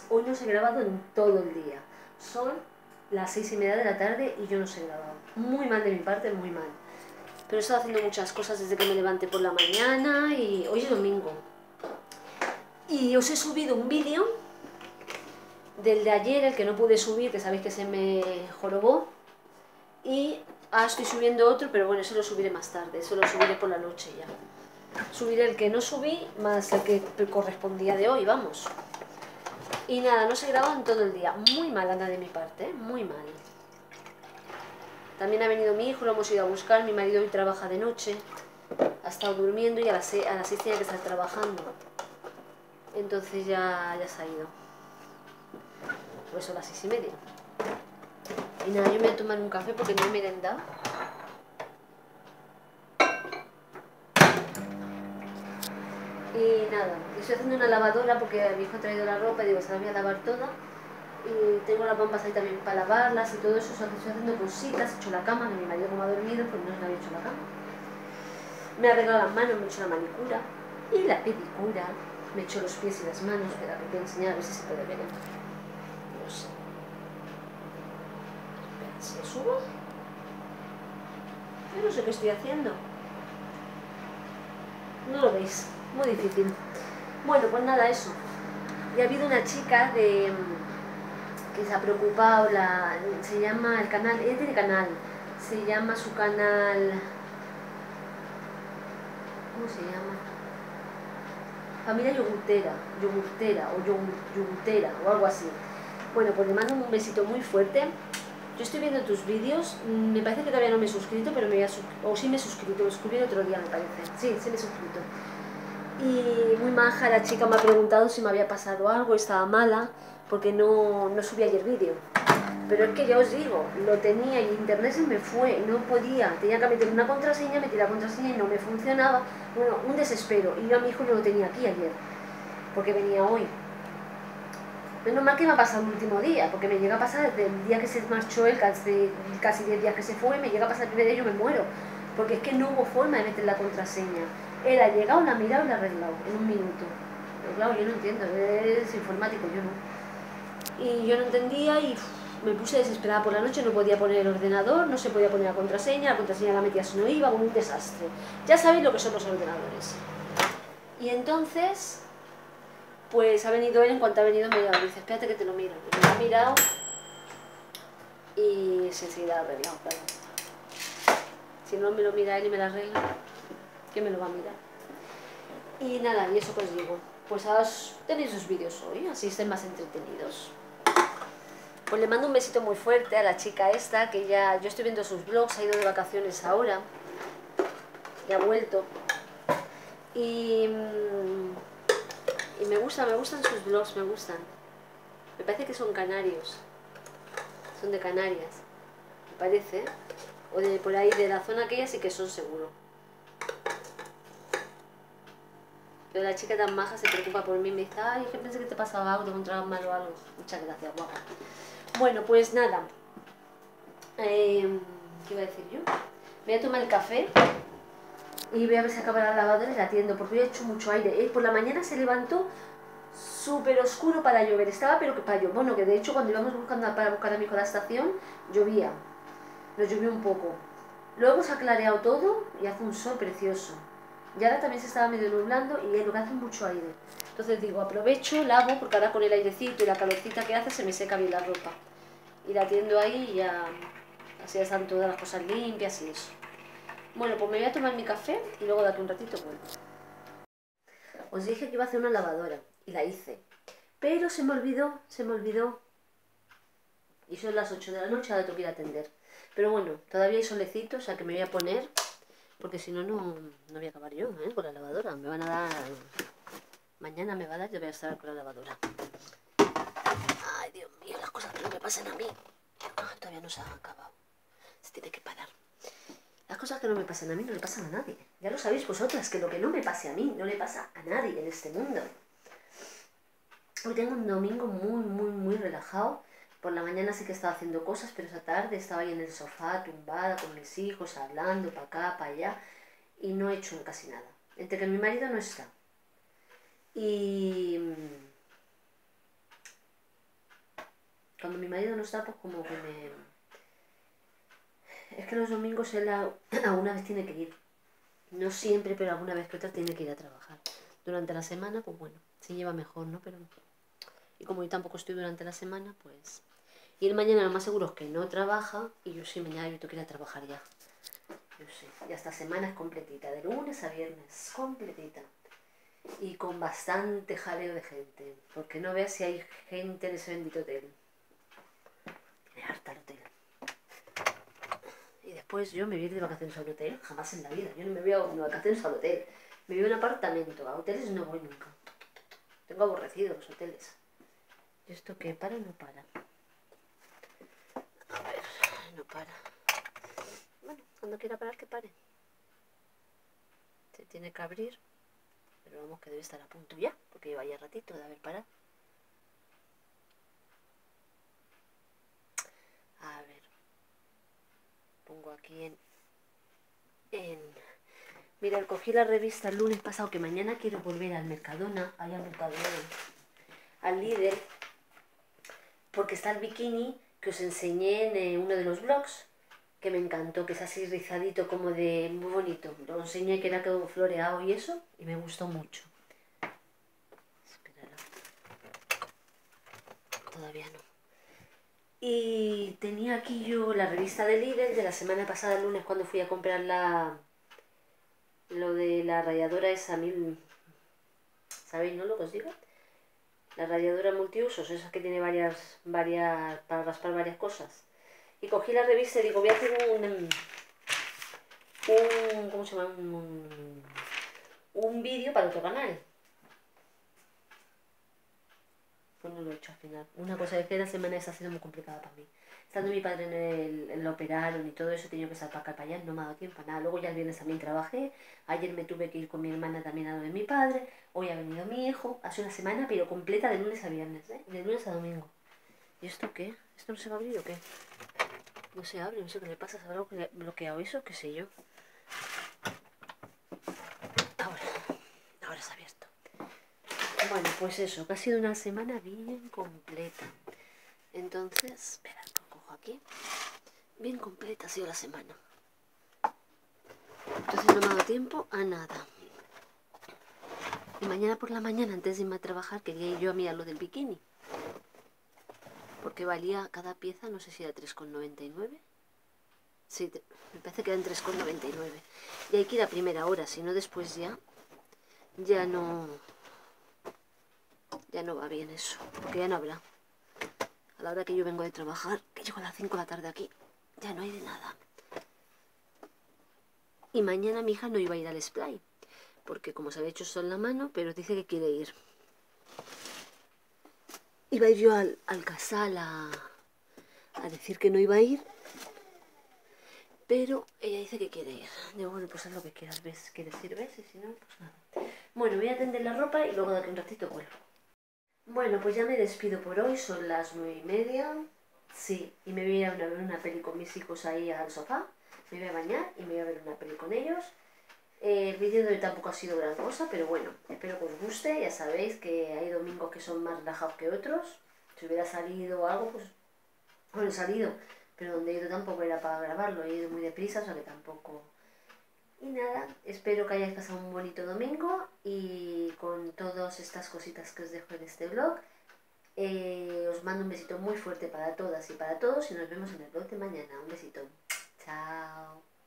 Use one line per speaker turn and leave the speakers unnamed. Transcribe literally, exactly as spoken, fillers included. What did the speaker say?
hoy no os he grabado en todo el día. Son las seis y media de la tarde y yo no os he grabado. Muy mal de mi parte, muy mal. Pero he estado haciendo muchas cosas desde que me levanté por la mañana y hoy es domingo. Y os he subido un vídeo del de ayer, el que no pude subir, que sabéis que se me jorobó. Y ahora estoy subiendo otro, pero bueno, eso lo subiré más tarde, eso lo subiré por la noche ya. Subiré el que no subí, más el que correspondía de hoy, vamos. Y nada, no se he grabado en todo el día. Muy mal anda de mi parte, ¿eh? Muy mal. También ha venido mi hijo, lo hemos ido a buscar. Mi marido hoy trabaja de noche. Ha estado durmiendo y a las seis, a las seis tiene que estar trabajando. Entonces ya, ya se ha ido. Pues son las seis y media. Y nada, yo me voy a tomar un café porque no he merendado. Y nada, estoy haciendo una lavadora porque mi hijo ha traído la ropa y digo, se la voy a lavar toda. Y tengo las bombas ahí también para lavarlas y todo eso, o sea, que estoy haciendo cositas, he hecho la cama, que mi marido como ha dormido, pues no se le había hecho la cama. Me he arreglado las manos, me he hecho la manicura y la pedicura, me he hecho los pies y las manos, espera, que voy a enseñar a ver si se puede ver. No sé. Espera, si lo subo. Yo no sé qué estoy haciendo. No lo veis, muy difícil. Bueno, pues nada, eso. Y ha habido una chica de... que se ha preocupado, la, se llama el canal, ella tiene canal, se llama su canal, ¿cómo se llama? Familia Yogurtera, Yogurtera o Yogurtera o algo así. Bueno, pues le mando un besito muy fuerte. Yo estoy viendo tus vídeos, me parece que todavía no me he suscrito, pero me voy a o sí me he suscrito, me suscribí el otro día me parece, sí, sí me he suscrito. Y muy maja, la chica me ha preguntado si me había pasado algo, estaba mala, porque no, no subí ayer vídeo. Pero es que ya os digo, lo tenía y internet se me fue, no podía, tenía que meter una contraseña, metí la contraseña y no me funcionaba. Bueno, un desespero. Y yo a mi hijo no lo tenía aquí ayer, porque venía hoy. Menos mal que me ha pasado el último día, porque me llega a pasar desde el día que se marchó él, casi, casi diez días que se fue, me llega a pasar el primer día y yo me muero. Porque es que no hubo forma de meter la contraseña. Él ha llegado, la ha mirado y la ha arreglado en un minuto. Pero claro, yo no entiendo, es informático, yo no. Y yo no entendía y uf, me puse desesperada por la noche, no podía poner el ordenador, no se podía poner la contraseña, la contraseña la metía si no iba, como un desastre. Ya sabéis lo que son los ordenadores. Y entonces, pues ha venido él, en cuanto ha venido me ha dice, espérate que te lo miro. Y me lo ha mirado y se enseguida ha arreglado, claro. Si no me lo mira él y me lo arregla, ¿qué me lo va a mirar? Y nada, y eso que os digo, pues ahora tenéis los vídeos hoy, así estén más entretenidos. Pues le mando un besito muy fuerte a la chica esta, que ya, yo estoy viendo sus vlogs, ha ido de vacaciones ahora, y ha vuelto. Y, y me gusta, me gustan sus vlogs, me gustan. Me parece que son canarios, son de Canarias, me parece, o de por ahí, de la zona aquella sí que son seguro. Pero la chica tan maja se preocupa por mí, me dice, ay, es que pensé que te pasaba algo, te encontrabas mal o algo. Muchas gracias, guapa. Bueno, pues nada, eh, ¿qué iba a decir yo? Me voy a tomar el café y voy a ver si acaba la lavadora y la atiendo, porque hoy ha hecho mucho aire. Eh, por la mañana se levantó súper oscuro para llover, estaba pero que para llover. Bueno, que de hecho cuando íbamos buscando para buscar a mi hijo a la estación, llovía, nos llovió un poco. Luego se ha clareado todo y hace un sol precioso. Y ahora también se estaba medio nublando y lo que hace mucho aire. Entonces digo, aprovecho, lavo, porque ahora con el airecito y la calorcita que hace se me seca bien la ropa. Y la tiendo ahí y ya, así ya están todas las cosas limpias y eso. Bueno, pues me voy a tomar mi café y luego de aquí un ratito vuelvo. Os dije que iba a hacer una lavadora y la hice. Pero se me olvidó, se me olvidó. Y son las ocho de la noche, ahora tengo que ir a atender. Pero bueno, todavía hay solecito, o sea que me voy a poner... Porque si no, no voy a acabar yo, ¿eh? Con la lavadora. Me van a dar... Mañana me va a dar y yo voy a estar con la lavadora. Ay, Dios mío, las cosas que no me pasan a mí. Ah, todavía no se ha acabado. Se tiene que parar. Las cosas que no me pasan a mí no le pasan a nadie. Ya lo sabéis vosotras, que lo que no me pase a mí no le pasa a nadie en este mundo. Hoy tengo un domingo muy, muy, muy relajado. Por la mañana sí que estaba haciendo cosas, pero esa tarde estaba ahí en el sofá, tumbada, con mis hijos, hablando, para acá, para allá. Y no he hecho casi nada. Entre que mi marido no está. Y... cuando mi marido no está, pues como que me... Es que los domingos él a- alguna vez tiene que ir. No siempre, pero alguna vez que otra tiene que ir a trabajar. Durante la semana, pues bueno, se lleva mejor, ¿no? Pero... Y como yo tampoco estoy durante la semana, pues... Y el mañana lo más seguro es que no trabaja y yo sí, mañana yo tengo que ir a trabajar ya. Yo sé, ya esta semana es completita, de lunes a viernes, completita. Y con bastante jaleo de gente, porque no veas si hay gente en ese bendito hotel. Tiene harta el hotel. Y después yo me voy a ir de vacaciones al hotel, jamás en la vida. Yo no me voy a de vacaciones al hotel. Me voy a un apartamento, a hoteles no voy nunca. Tengo aborrecidos los hoteles. ¿Y esto qué? ¿Para o no para? A ver, no para. Bueno, cuando quiera parar que pare. Se tiene que abrir, pero vamos que debe estar a punto ya, porque lleva ya ratito de haber parado. A ver, pongo aquí en... en... Mira, cogí la revista el lunes pasado, que mañana quiero volver al Mercadona, allá al Mercadona, al Lidl, porque está el bikini que os enseñé en eh, uno de los blogs, que me encantó, que es así rizadito, como de... muy bonito. Lo enseñé que era todo floreado y eso, y me gustó mucho. Espérala. Todavía no. Y tenía aquí yo la revista de Lidl de la semana pasada, el lunes, cuando fui a comprar la... lo de la ralladora esa mil... ¿Sabéis, no, lo que os digo? La ralladora multiusos, esa que tiene varias... varias... para raspar varias cosas. Y cogí la revista y digo, voy a hacer un... un ¿cómo se llama? Un, un vídeo para otro canal. Pues no lo he hecho al final. Una cosa es que la semana esa ha sido muy complicada para mí. Estando mi padre en el, en lo operaron y todo eso, he tenido que salir para acá para allá, no me ha dado tiempo a nada. Luego ya el viernes también trabajé, ayer me tuve que ir con mi hermana también a lo de mi padre, hoy ha venido mi hijo, hace una semana pero completa de lunes a viernes, ¿eh? De lunes a domingo. ¿Y esto qué? ¿Esto no se va a abrir o qué? No se abre, no sé qué le pasa, ¿se habrá bloqueado eso? ¿Qué sé yo? Ahora, ahora se ha abierto. Bueno, pues eso, que ha sido una semana bien completa. Entonces, espera, lo cojo aquí. Bien completa ha sido la semana. Entonces no me ha dado tiempo a nada. Y mañana por la mañana, antes de irme a trabajar, quería ir yo a mirar lo del bikini. Porque valía cada pieza, no sé si era tres con noventa y nueve. Sí, te, me parece que eran tres con noventa y nueve. Y hay que ir a primera hora, si no después ya, ya no, ya no va bien eso. Porque ya no habrá. A la hora que yo vengo de trabajar, que llego a las cinco de la tarde aquí, ya no hay de nada. Y mañana mi hija no iba a ir al Splay, porque como se había hecho eso en la mano, pero dice que quiere ir. Iba a ir yo al, al casal a, a decir que no iba a ir, pero ella dice que quiere ir. Digo, bueno, pues haz lo que quieras, ¿ves? ¿Quieres ir, ves? Y si no, pues nada. Bueno, voy a tender la ropa y luego de aquí un ratito vuelvo. Bueno, pues ya me despido por hoy, son las nueve y media. Sí, y me voy a ir a ver una peli con mis hijos ahí al sofá. Me voy a bañar y me voy a ver una peli con ellos. Eh, el vídeo de hoy tampoco ha sido gran cosa, pero bueno, espero que os guste. Ya sabéis que hay domingos que son más relajados que otros. Si hubiera salido algo, pues... Bueno, he salido, pero donde he ido tampoco era para grabarlo. He ido muy deprisa, o sea que tampoco... Y nada, espero que hayáis pasado un bonito domingo y con todas estas cositas que os dejo en este vlog. Eh, os mando un besito muy fuerte para todas y para todos y nos vemos en el vlog de mañana. Un besito. Chao.